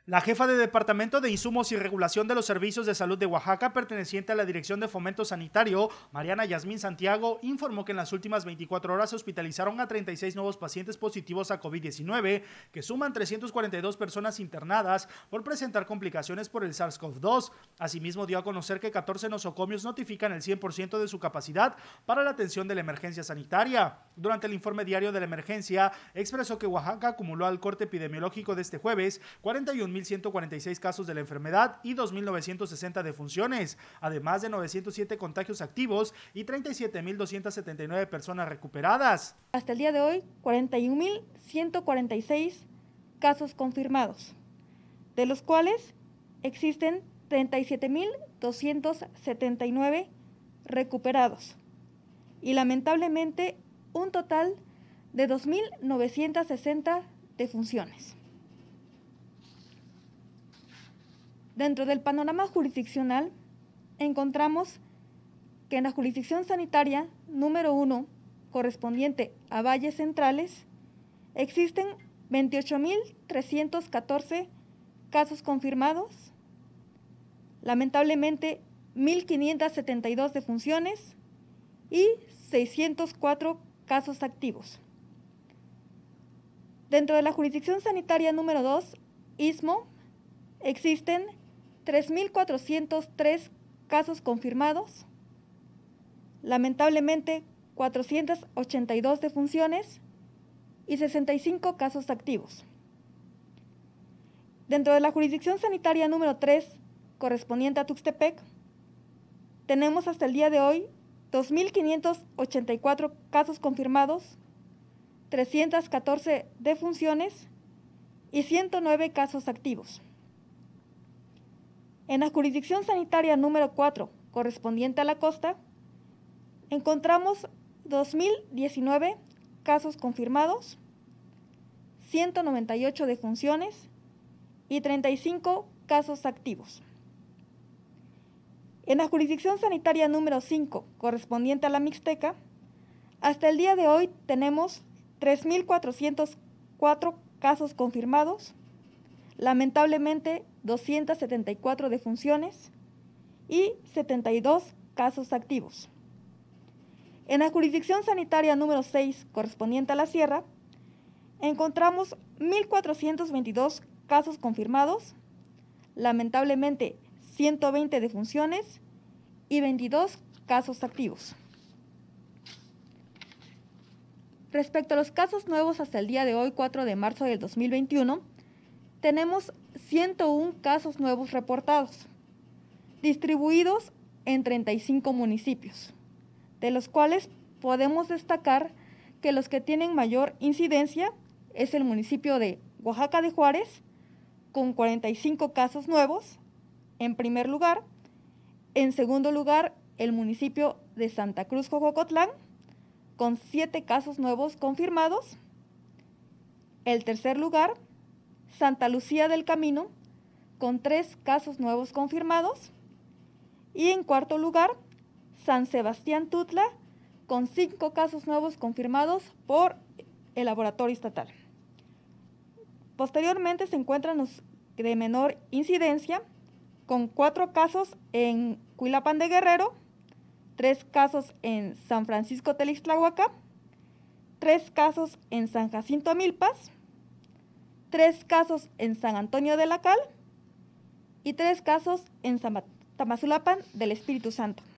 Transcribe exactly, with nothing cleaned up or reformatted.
La jefa de Departamento de Insumos y Regulación de los Servicios de Salud de Oaxaca, perteneciente a la Dirección de Fomento Sanitario, Mariana Yasmín Santiago, informó que en las últimas veinticuatro horas se hospitalizaron a treinta y seis nuevos pacientes positivos a COVID diecinueve, que suman trescientas cuarenta y dos personas internadas por presentar complicaciones por el SARS CoV dos. Asimismo, dio a conocer que catorce nosocomios notifican el cien por ciento de su capacidad para la atención de la emergencia sanitaria. Durante el informe diario de la emergencia, expresó que Oaxaca acumuló al corte epidemiológico de este jueves cuarenta y un mil ciento cuarenta y seis casos de la enfermedad y dos mil novecientos sesenta defunciones, además de novecientos siete contagios activos y treinta y siete mil doscientas setenta y nueve personas recuperadas. Hasta el día de hoy, cuarenta y un mil ciento cuarenta y seis casos confirmados, de los cuales existen treinta y siete mil doscientos setenta y nueve recuperados y lamentablemente un total de dos mil novecientos sesenta defunciones. Dentro del panorama jurisdiccional, encontramos que en la jurisdicción sanitaria número uno, correspondiente a Valles Centrales, existen veintiocho mil trescientos catorce casos confirmados, lamentablemente mil quinientas setenta y dos defunciones y seiscientos cuatro casos activos. Dentro de la jurisdicción sanitaria número dos, Istmo, existen tres mil cuatrocientos tres casos confirmados, lamentablemente cuatrocientas ochenta y dos defunciones y sesenta y cinco casos activos. Dentro de la jurisdicción sanitaria número tres, correspondiente a Tuxtepec, tenemos hasta el día de hoy dos mil quinientos ochenta y cuatro casos confirmados, trescientas catorce defunciones y ciento nueve casos activos. En la jurisdicción sanitaria número cuatro, correspondiente a la costa, encontramos dos mil diecinueve casos confirmados, ciento noventa y ocho defunciones y treinta y cinco casos activos. En la jurisdicción sanitaria número cinco, correspondiente a la Mixteca, hasta el día de hoy tenemos tres mil cuatrocientos cuatro casos confirmados, lamentablemente doscientas setenta y cuatro defunciones y setenta y dos casos activos. En la jurisdicción sanitaria número seis, correspondiente a la Sierra, encontramos mil cuatrocientos veintidós casos confirmados, lamentablemente ciento veinte defunciones y veintidós casos activos. Respecto a los casos nuevos hasta el día de hoy, cuatro de marzo del dos mil veintiuno, tenemos ciento uno casos nuevos reportados, distribuidos en treinta y cinco municipios, de los cuales podemos destacar que los que tienen mayor incidencia es el municipio de Oaxaca de Juárez, con cuarenta y cinco casos nuevos, en primer lugar. En segundo lugar, el municipio de Santa Cruz Jojocotlán, con siete casos nuevos confirmados. El tercer lugar, Santa Lucía del Camino, con tres casos nuevos confirmados. Y en cuarto lugar, San Sebastián Tutla, con cinco casos nuevos confirmados por el laboratorio estatal. Posteriormente se encuentran los de menor incidencia, con cuatro casos en Cuilapán de Guerrero, tres casos en San Francisco Telixtlahuaca, tres casos en San Jacinto Amilpas, tres casos en San Antonio de la Cal y tres casos en Tamazulapan del Espíritu Santo.